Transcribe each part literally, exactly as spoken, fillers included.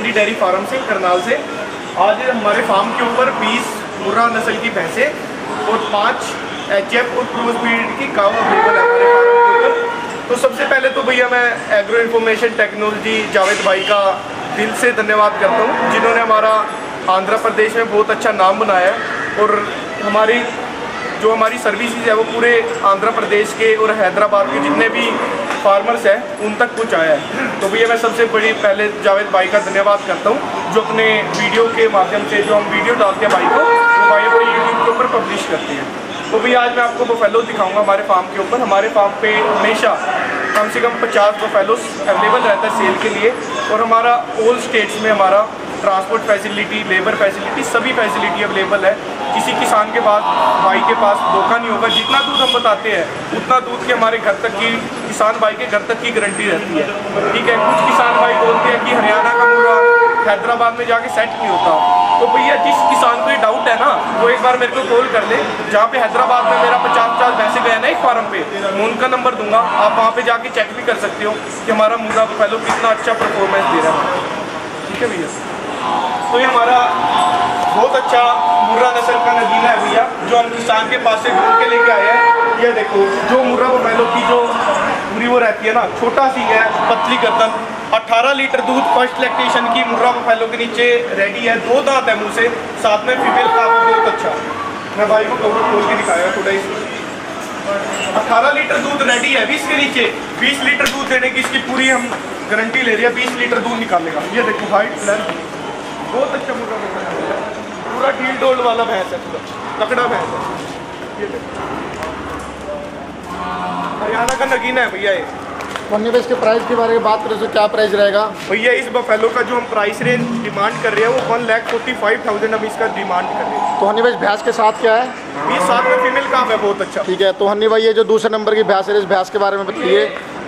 City dairy farm से करनाल से। आज हमारे फार्म के ऊपर बीस मुर्रा नस्ल की भैंसें और पाँच एच एफ और क्रूज ब्रीड की काव अवेलेबल है हमारे फार्म के ऊपर। तो सबसे पहले तो भैया मैं एग्रो इन्फॉर्मेशन टेक्नोलॉजी जावेद भाई का दिल से धन्यवाद करता हूँ, जिन्होंने हमारा आंध्र प्रदेश में बहुत अच्छा नाम बनाया है और हमारी जो हमारी सर्विसेज है वो पूरे आंध्र प्रदेश के और हैदराबाद के जितने भी फार्मर्स हैं उन तक पहुँचाया है। तो भैया मैं सबसे बड़ी पहले जावेद भाई का धन्यवाद करता हूँ, जो अपने वीडियो के माध्यम से जो हम वीडियो डालते हैं भाई को, वो भाई अपने यूट्यूब के ऊपर पब्लिश करते हैं। तो भैया आज मैं आपको बफेलो दिखाऊंगा हमारे फार्म के ऊपर। हमारे फार्म पे हमेशा कम से कम पचास बफेलोस अवेलेबल रहता है सेल के लिए, और हमारा ऑल स्टेट्स में हमारा ट्रांसपोर्ट फैसिलिटी, लेबर फैसिलिटी, सभी फैसिलिटी अवेलेबल है। किसी किसान के पास, भाई के पास धोखा नहीं होगा। जितना दूध हम बताते हैं उतना दूध के हमारे घर तक की, किसान भाई के घर तक की गारंटी रहती है, ठीक है। कुछ किसान भाई बोलते हैं कि हरियाणा का मुर्रा हैदराबाद में जाके सेट नहीं होता। तो भैया जिस किसान को ये डाउट है ना, वो एक बार मेरे को कॉल कर ले। जहाँ पे हैदराबाद में मेरा पचास पचास भैंसे गए ना एक फार्म पे, मैं उनका नंबर दूंगा, आप वहाँ पे जाके चेक भी कर सकते हो कि हमारा मुर्रा बफेलो कितना अच्छा परफॉर्मेंस दे रहा है, ठीक है भैया। तो ये हमारा बहुत अच्छा मुर्रा नस्ल का नगीना है भैया, जो हम किसान के पास से ढूंढ के लेके आए हैं। ये देखो जो मुर्रा बफेलो की जो पूरी वो रहती है ना, छोटा सी है, पतली गर्दन, अठारह लीटर दूध फर्स्ट लैक्टेशन की मुर्रा बफेलो के नीचे रेडी है। दो दांत है मुँह से, साथ में फीमेल का बहुत अच्छा। मैं भाई को कवर खोल के दिखाया थोड़ा इसमें। अठारह लीटर दूध रेडी है अभी इसके नीचे। बीस लीटर दूध देने की इसकी पूरी हम गारंटी ले रही है, बीस लीटर दूध निकालेगा। ये देखो हाइट लेंथ बहुत अच्छा मुर्रा बफेलो है, पूरा ढील डोल वाला भैंस है, पूरा तकड़ा भैंस है। ये देखो हरियाणा का नगीना है भैया ये। तो इसके प्राइस के बारे में बात करें तो क्या प्राइस रहेगा भैया? इस बफेलो का जो हम प्राइस रेंज डिमांड कर रहे हैं वो one lakh forty five thousand हम इसका डिमांड कर रहे हैं। तो हनी भाई भैंस के साथ क्या है? ये साथ में फीमेल काफ है, बहुत अच्छा, ठीक है। तो हनी भाई ये जो दूसरे नंबर की भैंस है, इस भैंस के बारे में बताइए।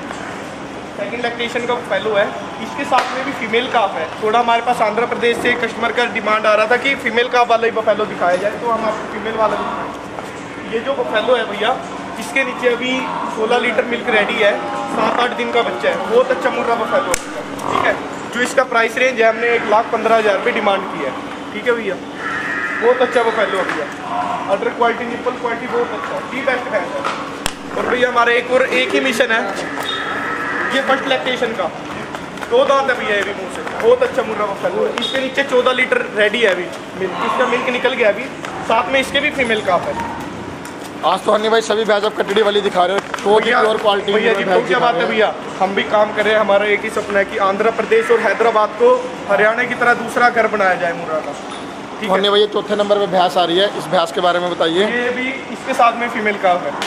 सेकंड लैक्टेशन का बफेलो है, इसके साथ में भी फीमेल काफ है। थोड़ा हमारे पास आंध्र प्रदेश से कस्टमर का डिमांड आ रहा था कि फीमेल काफ वाला ही बफेलो दिखाया जाए, तो हम आपको फीमेल वाला दिखाएं। ये जो बफेलो है भैया, इसके नीचे अभी सोलह लीटर मिल्क रेडी है, सात आठ दिन का बच्चा है, बहुत अच्छा मुर्रा बफेलो, ठीक है। जो इसका प्राइस रेंज है हमने एक लाख पंद्रह हज़ार रुपये डिमांड की है, ठीक है भैया। बहुत अच्छा बफेलो है भैया, अडर क्वालिटी, निपल क्वालिटी बहुत अच्छा है, डी बेस्ट है। और भैया हमारा एक और एक ही मिशन है, ये फर्स्ट लैक्टेशन का, दो दांत है भैया ये भी मुँह से, बहुत अच्छा मुर्रा बफेलो है। इसके नीचे चौदह लीटर रेडी है अभी मिल्क, इसका मिल्क निकल गया अभी, साथ में इसके भी फीमेल काफ है। आज तो हनी भाई सभी भैंस आप कटड़ी वाली दिखा रहे हो, तो प्योर क्वालिटी भैया जी। तो क्या बात है भैया, हम भी काम कर रहे हैं, हमारा एक ही सपना है कि आंध्र प्रदेश और हैदराबाद को हरियाणा की तरह दूसरा घर बनाया जाए मुर्रा का, ठीक है। हनी भाई ये चौथे नंबर पे भैंस आ रही है, इस भैंस के बारे में बताइए। ये भी इसके साथ में फीमेल काफ है।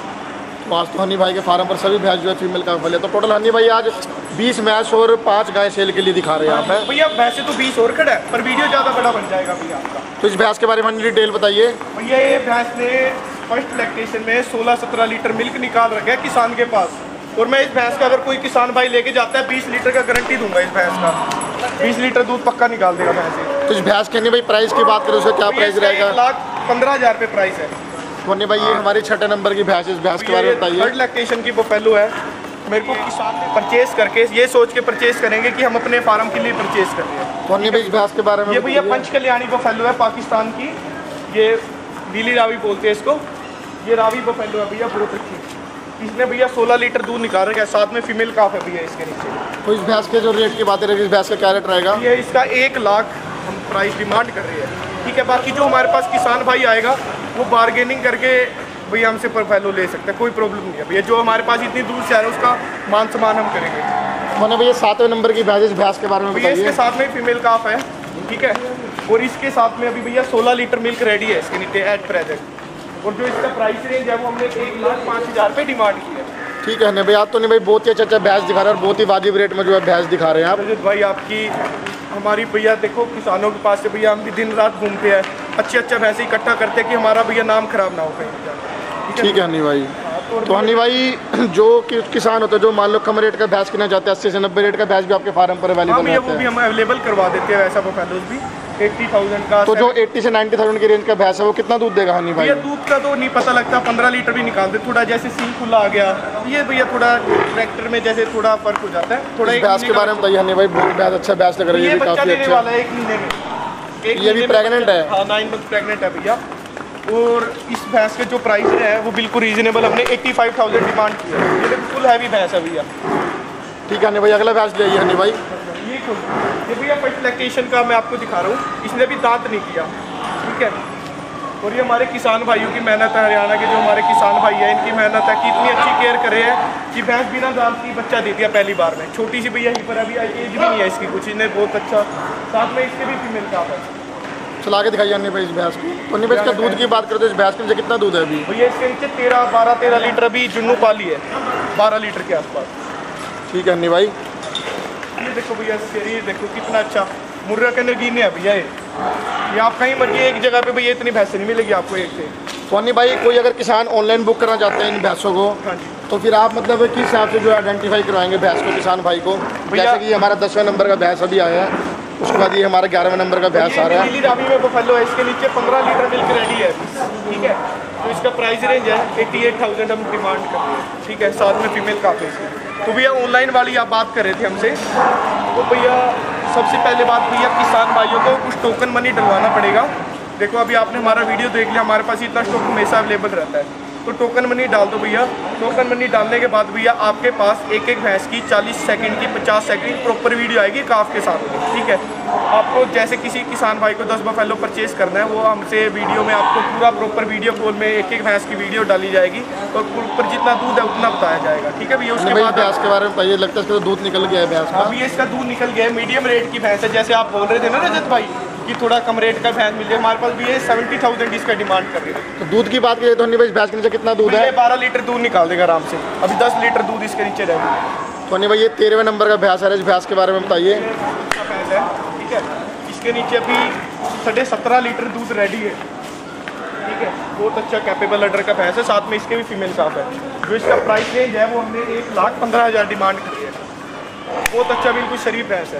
तो आज तो हनी भाई के फार्म पर सभी भैंस जो है फीमेल काफ वाले। तो टोटल हनी भाई आज बीस भैंस और पाँच गाय सेल के लिए दिखा रहे हैं यहाँ पे भैया। वैसे तो बीस और खड़ा है, पर वीडियो ज़्यादा बड़ा बन जाएगा भैया आपका। तो इस भैंस के बारे में डिटेल बताइए भैया। ये भैंस ने फर्स्ट लैक्टेशन में सोलह सत्रह लीटर मिल्क निकाल रखा है किसान के पास, और मैं इस भैंस का अगर कोई किसान भाई लेके जाता है बीस लीटर का गारंटी दूंगा इस भैंस का, बीस लीटर दूध पक्का निकाल देगा भैंस। तो इस भैंस के नहीं भाई प्राइस की बात करें उसका क्या प्राइस रहेगा? एक लाख पंद्रह हज़ार रुपये प्राइस है। तो भाई ये हमारी छठे नंबर की भैंस, इस भैंस के बारे में बताइए। थर्ड लैक्टेशन की बफेलो है, मेरे को किसान ने परचेज करके ये सोच के परचेज करेंगे कि हम अपने फार्म के लिए परचेज कर रहे हैं। तो भाई इस भैंस के बारे में ये भैया पंच कल्याणी बफेलो है पाकिस्तान की, ये नीली रावी बोलते हैं इसको। ये रावी बफेलो है भैया, बहुत अच्छी। इसने भैया सोलह लीटर दूध निकाल रखा है, साथ में फीमेल काफ है भैया इसके नीचे। तो इस भैंस के जो रेट की बात है, इस भैंस का क्या रेट रहेगा? ये इसका एक लाख हम प्राइस डिमांड कर रहे हैं, ठीक है। बाकी जो हमारे पास किसान भाई आएगा वो बार्गेनिंग करके भैया हमसे बफेलो ले सकते हैं, कोई प्रॉब्लम नहीं है भैया। जो हमारे पास इतनी दूर से आ रहा है उसका मान सम्मान हम करेंगे। मैंने भैया सातवें नंबर की भैंस, इस भैंस के बारे में भैया बताइए। इसके साथ में फीमेल काफ है, ठीक है। और इसके साथ में अभी भैया सोलह लीटर मिल्क रेडी है इसके नीचे एट प्रेजेंट, और जो इसका प्राइस रेंज है वो हमने एक लाख पाँच हज़ार रुपये डिमांड की है, ठीक है। नहीं भाई आप तो नहीं भाई बहुत ही अच्छा अच्छा भैंस दिखा रहे हैं और बहुत ही वाजिब रेट में जो है भैंस दिखा रहे हैं आप। रजत भाई आपकी हमारी भैया देखो किसानों के पास से भैया हम भी दिन रात घूमते हैं, अच्छे अच्छा भैंस इकट्ठा करते हैं कि हमारा भैया नाम खराब ना हो कहीं, ठीक है हनी भाई। तो हनी भाई जो कि किसान होते हैं जो मान लो कम रेट का भैंस किना चाहते हैं, अस्सी से नब्बे रेट का भैंस भी आपके फार्म पर अवेलेबल है? वो भी हम अवेलेबल करवा देते हैं वैसा बफेलोज भी। अस्सी हज़ार का। तो जो अस्सी से नब्बे हज़ार की रेंज का भैंस है वो कितना दूध देगा हनी भाई? भैया दूध का तो नहीं पता लगता, पंद्रह लीटर भी निकालते, थोड़ा जैसे सील खुला आ गया ये भैया थोड़ा ट्रैक्टर में जैसे थोड़ा फर्क हो जाता है। थोड़ा भैंस के बारे में बताइए हनी भाई, बहुत भैंस अच्छा भैंस लग रही है, बच्चा देने वाला है एक महीने में, एक ये भी प्रेग्नेंट है? हाँ नाइन मंथ प्रेग्नेंट है भैया। और इस भैंस के जो प्राइस है वो बिल्कुल रीजनेबल, हमने पचासी हज़ार डिमांड की है। ये बिल्कुल हैवी भैंस है भैया। ठीक है हनी भाई, अगला भैंस ले आइए हनी भाई। ये खुल ये भैया फर्स्ट लैक्टेशन का मैं आपको दिखा रहा हूँ, इसने भी दांत नहीं किया, ठीक है। और ये हमारे किसान भाइयों की मेहनत है, हरियाणा के जो हमारे किसान भाई हैं इनकी मेहनत है कि इतनी अच्छी केयर करे हैं कि भैंस बिना दांत की बच्चा दे दिया पहली बार में। छोटी सी भैया ही पर अभी एज भी नहीं है इसकी कुछ, इन्हें बहुत अच्छा, साथ में इसके भी फीमेल का है। चला के दिखाइए हनी भाई इस भैंस को। तो हनी भाई इसका दूध की बात करते हैं, इस भैंस के नीचे कितना दूध है अभी? भैया इसके नीचे तेरह बारह तेरह लीटर अभी जुन्नू पाली है, बारह लीटर के आसपास। ठीक है हनी भाई। ये देखो भैया शरीर देखो कितना अच्छा मुर्रा के नगीने है भैया। ये ये आप कहीं मर्जी एक जगह पे भैया इतनी भैंसें नहीं मिलेगी आपको एक से। तो हनी भाई कोई अगर किसान ऑनलाइन बुक करना चाहते हैं इन भैंसों को, हाँ जी, तो फिर आप मतलब किस हिसाब से जो आइडेंटिफाई करवाएंगे भैंस को किसान भाई को? जैसे कि हमारा दसवें नंबर का भैंस अभी आया है, उसके बाद ये हमारा ग्यारहवें नंबर का भैंस आ रहा है। नीली रावी में बफेलो है, इसके नीचे पंद्रह लीटर मिल्क रेडी है, ठीक है। तो इसका प्राइस रेंज है अट्ठासी हज़ार हम डिमांड कर रहे हैं, ठीक है। साथ में फीमेल काफ़ी इसकी। तो भैया ऑनलाइन वाली आप बात कर रहे थे हमसे, तो भैया सबसे पहले बात भैया किसान भाइयों को कुछ टोकन मनी डलवाना पड़ेगा। देखो अभी आपने हमारा वीडियो देख लिया, हमारे पास इतना स्टॉक हमेशा अवेलेबल रहता है, तो टोकन मनी डाल दो भैया। टोकन मनी डालने के बाद भैया आपके पास एक एक भैंस की चालीस सेकंड की पचास सेकंड प्रॉपर वीडियो आएगी काफ के साथ, ठीक है। आपको जैसे किसी किसान भाई को दस बफेलो परचेज करना है, वो हमसे वीडियो में आपको पूरा प्रॉपर वीडियो कॉल में एक एक भैंस की वीडियो डाली जाएगी और ऊपर जितना दूध है उतना बताया जाएगा, ठीक है भैया। उसके बाद भैंस के बारे में बताइए, लगता है इसका दूध निकल गया है भैंस का? अभी इसका दूध निकल गया है, मीडियम रेट की भैंस है, जैसे आप बोल रहे थे ना रजत भाई कि थोड़ा कम रेट का भैंस मिल जाए, हमारे पास भी ये सेवेंटी थाउजेंड इसका डिमांड कर रहे हैं। तो दूध की बात करें तो हनी भाई भैंस के नीचे कितना दूध है? बारह लीटर दूध निकाल देगा आराम से, अभी दस लीटर दूध इसके नीचे रहेगा। तो हनी भाई ये तेरहवें नंबर का भैंस है, इस भैंस के बारे में बताइए। भैंस है, ठीक है, इसके नीचे अभी साढ़े सत्रह लीटर दूध रेडी है, ठीक है। बहुत अच्छा कैपेबल अडर का भैंस है, साथ में इसके भी फीमेल काफ है। जो इसका प्राइस रेंज है वो हमने एक लाख पंद्रह हज़ार डिमांड करी है। बहुत अच्छा बिल्कुल शरीफ भैंस है।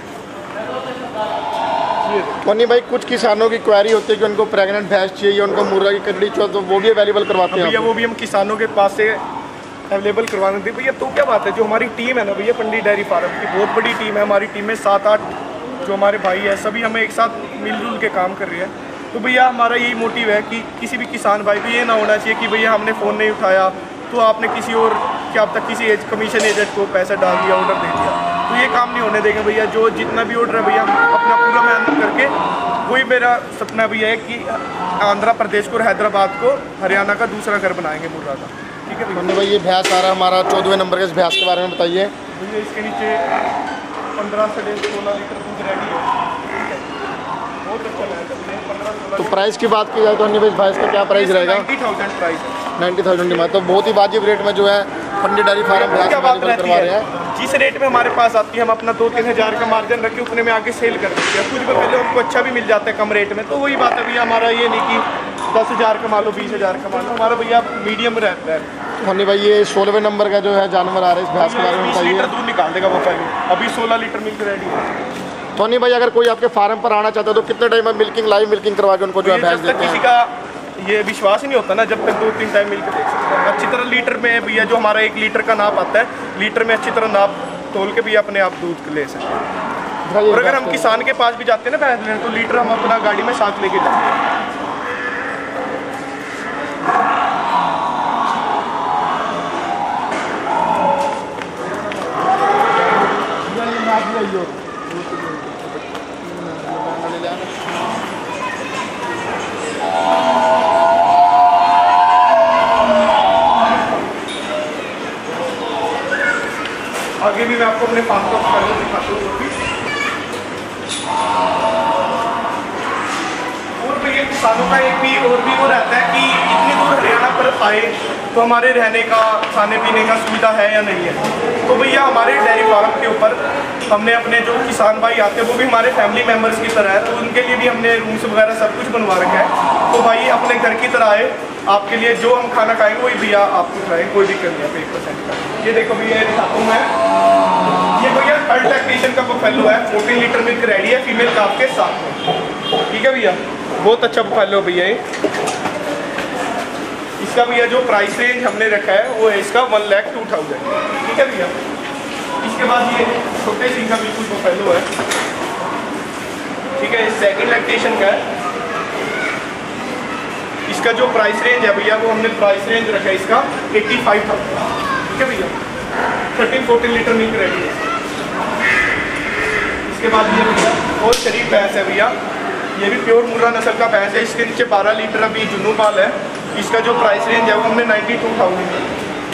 टोनी भाई कुछ किसानों की क्वेरी होती है कि उनको प्रेग्नेंट भैंस चाहिए, उनको मुर्रा की कटड़ी चाहिए, तो वो भी अवेलेबल करवाते हैं भैया? वो भी हम किसानों के पास से अवेलेबल करवाने थे भैया। तो क्या बात है, जो हमारी टीम है ना भैया पंडित डेयरी फार्म की, बहुत बड़ी टीम है हमारी टीम में, सात आठ जो हमारे भाई है सभी हमें एक साथ मिलजुल के काम कर रहे हैं। तो भैया हमारा यही मोटिव है कि किसी भी किसान भाई को ये ना होना चाहिए कि भैया हमने फ़ोन नहीं उठाया तो आपने किसी और क्या अब तक किसी एज कमीशन एजेंट को पैसा डाल दिया, ऑर्डर दे दिया, तो ये काम नहीं होने देंगे भैया। जो जितना भी ऑर्डर है भैया अपना पूरा मेहनत करके, वही मेरा सपना भैया है कि आंध्र प्रदेश को और हैदराबाद को हरियाणा का दूसरा घर बनाएंगे मुर्रा का, ठीक है भैया। भाई ये भैंस आ रहा है हमारा चौदहवें नंबर के, इस भैंस के बारे में बताइए। भैया इसके नीचे पंद्रह से सोलह लीटर दूध रेडी है, ठीक है। बहुत अच्छा भैंस है, पंद्रह सोलह। तो प्राइस की बात की जाए तो हनी भाई भैंस का क्या प्राइस रहेगा? नाइन्टी थाउजेंड प्राइस है, नाइन्टी थाउजेंड डिमांड, तो बहुत ही वाजिब रेट में जो है पंडित डेयरी फार्म भैंस क्या बात रहती करवा रहे है। हैं। जिस रेट में हमारे पास आती है हम अपना दो तीन हज़ार का मार्जिन रख के उतने में आगे सेल कर देते हैं। कुछ भी पहले हमको अच्छा भी मिल जाता है कम रेट में, तो वही बात है भैया। हमारा ये नहीं कि दस हज़ार कमा लो बीस हज़ार कमा लो, हमारा भैया मीडियम रहता है। तो हनी भाई ये सोलहवें नंबर का जो है जानवर आ रहा है, इस भैंस के बारे में बीस बताइए। लीटर दूध निकाल देगा वो पहले, अभी सोलह लीटर मिल्क रेडी है। तो हनी भाई अगर कोई आपके फार्म पर आना चाहता है तो कितने टाइम में मिल्किंग लाइव मिल्किंग करवा के उनको जो है भैंस जब तक देते किसी हैं? का ये विश्वास ही नहीं होता ना, जब तक दो तीन टाइम मिल्क देख सकते हैं अच्छी तरह। लीटर में भैया जो हमारा एक लीटर का नाप आता है, लीटर में अच्छी तरह नाप तोल के भी अपने आप दूध ले सकते हैं। और अगर हम किसान के पास भी जाते हैं ना भैंस लेने, तो लीटर हम अपना गाड़ी में साथ लेके जाते हैं। आगे भी मैं आपको अपने फार्म का पहले दिखाता हूँ। और भैया किसानों का एक भी और भी वो रहता है कि इतनी दूर हरियाणा पर आए तो हमारे रहने का खाने पीने का सुविधा है या नहीं है। तो भैया हमारे डेयरी फार्म के ऊपर हमने अपने जो किसान भाई आते हैं वो भी हमारे फैमिली मेम्बर्स की तरह है, तो उनके लिए भी हमने रूम्स वगैरह सब कुछ बनवा रखा है। तो भाई अपने घर की तरह आए, आपके लिए जो हम खाना खाएंगे वही भैया आपको खाएंगे, कोई दिक्कत नहीं है एक परसेंट का। ये देखो भैया ये दिखाता हूँ मैं, ये भैया थर्ड लैक्टेशन का बफेलो है, फोर्टीन लीटर मिल्क रेडी है फीमेल काफ के साथ में। ठीक है भैया, बहुत अच्छा बफेलो भैया ये। इसका भैया जो प्राइस रेंज हमने रखा है वो है इसका वन लैख टू थाउजेंड। ठीक है भैया, इसके बाद ये छोटे सिंह का बिल्कुल बफेलो है। ठीक है, सेकंड लैक्टेशन का है। इसका जो प्राइस रेंज है भैया वो हमने प्राइस रेंज रखा है इसका एट्टी फाइव थाउजेंड। ठीक है भैया, thirteen fourteen litre milk ready है। इसके बाद ये भैया बहुत शरीफ भैंस है भैया, ये भी प्योर मुर्रा नस्ल का भैंस है। इसके नीचे बारह लीटर अभी जुनू पाल है। इसका जो प्राइस रेंज है वो हमने नाइन्टी टू थाउजेंड है।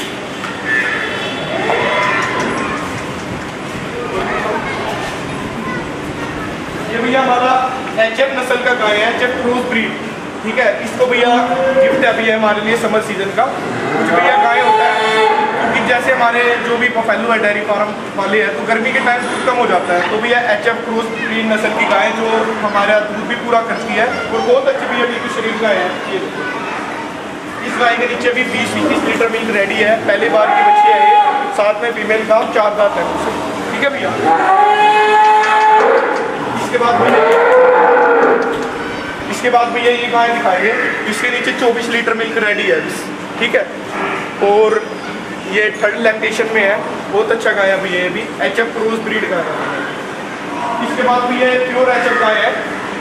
ये भैया हमारा एच एफ नस्ल का गाय है, एच एफ क्रूज ब्रीड। ठीक है, इसको भैया गिफ्ट है भैया हमारे लिए समर सीजन का। कुछ भैया गाय होता है क्योंकि जैसे हमारे जो भी बफेलो है डेयरी फार्म वाले हैं तो गर्मी के टाइम दूध कम हो जाता है, तो भैया एच एफ क्रूज ब्रीड नस्ल की गाय जो हमारा दूध भी पूरा करती है और बहुत अच्छी भैया बिल्कुल शरीफ गाय है। ये इस गाय के नीचे भी बीस इक्कीस लीटर मिल्क रेडी है। पहले बार की बच्ची है ये, साथ में फीमेल का चार दांत है। ठीक है भैया, इसके बाद भैया इसके बाद भैया ये गाय दिखाएंगे, इसके नीचे चौबीस लीटर मिल्क रेडी है। ठीक है, और ये थर्ड लैक्टेशन में है, बहुत अच्छा गाय है भैया, ये भी एच एफ क्रूज ब्रीड का है। इसके बाद भैया ये प्योर एच एफ गाय है।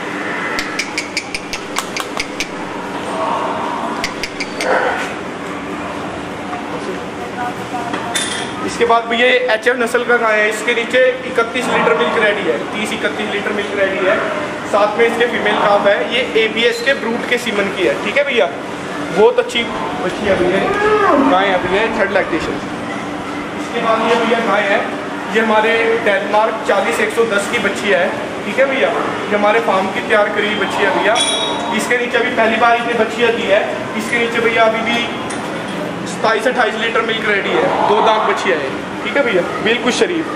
इसके बाद भैया ये एच एफ नस्ल का गाय है। इसके नीचे इकतीस लीटर मिल्क रेडी है, तीस इकतीस लीटर मिल्क रेडी है। साथ में इसके फीमेल काफ है। ये ए बी एस के ब्रूट के सीमन की है। ठीक है भैया, बहुत अच्छी बच्ची है भैया, गाय है भैया, थर्ड लैक्टेशन। इसके बाद ये भैया गाय है, ये हमारे डेनमार्क चालीस एक सौ दस की बच्ची है। ठीक है भैया, ये हमारे फार्म की तैयार करी हुई बच्ची है भैया। इसके नीचे अभी पहली बार इसने बच्चियाँ दी है। इसके नीचे भैया अभी भी सताईस अट्ठाईस लीटर मिल्क रेडी है, दो दांत बच्चियाँ है। ठीक है भैया, बिल्कुल शरीफ।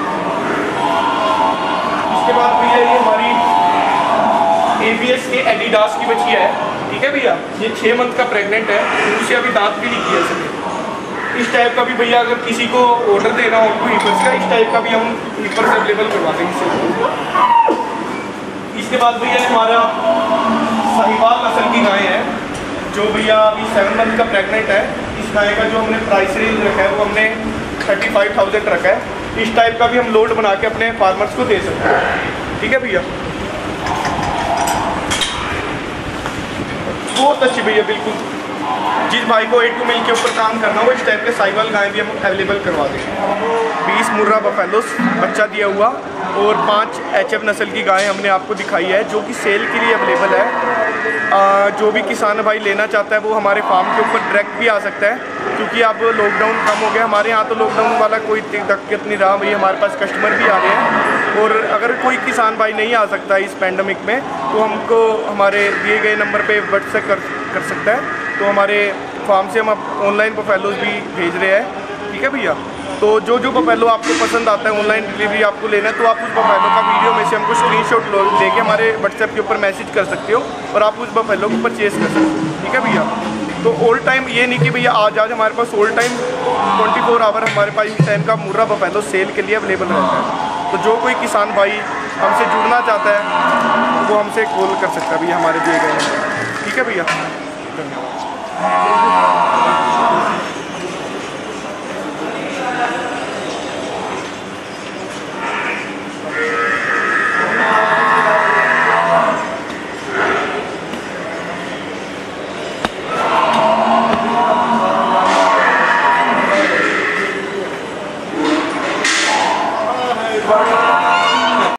इसके बाद भैया ये हमारी ए बी एस के एडिडास की बच्ची है। ठीक है भैया, ये छः मंथ का प्रेग्नेंट है, उसे अभी दांत भी नहीं किया सके। इस टाइप का भी भैया अगर किसी को ऑर्डर देना हो तो हीपर्स का, इस टाइप का भी हम हीपर से अवेलेबल करवा देंगे। इसके बाद भैया हमारा साहिवाल नस्ल की गाय है, जो भैया अभी सेवन मंथ का प्रेग्नेंट है। इस गाय का जो हमने प्राइस रेंज रखा है वो हमने थर्टी फाइव थाउजेंड रखा है। इस टाइप का भी हम लोड बना के अपने फार्मर्स को दे सकते हैं। ठीक है भैया, बहुत अच्छी भैया, बिल्कुल जिस भाई को ए टू मिल के ऊपर काम करना हो इस टाइप के साइवल गाय भी हम अवेलेबल करवा देंगे। बीस मुर्रा बफेलोस बच्चा दिया हुआ और पांच एच एफ नस्ल की गायें हमने आपको दिखाई है जो कि सेल के लिए अवेलेबल है। आ, जो भी किसान भाई लेना चाहता है वो हमारे फार्म के ऊपर डायरेक्ट भी आ सकता है, क्योंकि अब लॉकडाउन कम हो गया हमारे यहाँ, तो लॉकडाउन वाला कोई दिक्कत नहीं रहा भैया, हमारे पास कस्टमर भी आ रहे हैं। और अगर कोई किसान भाई नहीं आ सकता इस पैंडमिक में तो हमको हमारे दिए गए नंबर पे व्हाट्सएप कर कर सकता है। तो हमारे फार्म से हम ऑनलाइन बफेलोज भी भेज रहे हैं। ठीक है भैया, तो जो जो बफेलो आपको पसंद आता है ऑनलाइन डिलीवरी आपको लेना है तो आप उस बफेलो का वीडियो में से हमको स्क्रीनशॉट लेके हमारे व्हाट्सएप के ऊपर मैसेज कर सकते हो और आप उस बफेलो को परचेज़ कर सकते हो। ठीक है भैया, तो ऑल टाइम ये नहीं कि भैया आज आज हमारे पास all time twenty four hour हमारे पास इस टाइम का मुर्रा बफेलो सेल के लिए अवेलेबल रहता है। तो जो कोई किसान भाई हमसे जुड़ना चाहता है तो वो हमसे कॉल कर सकता है भैया हमारे दिए गए नंबर। ठीक है भैया, धन्यवाद। Bye.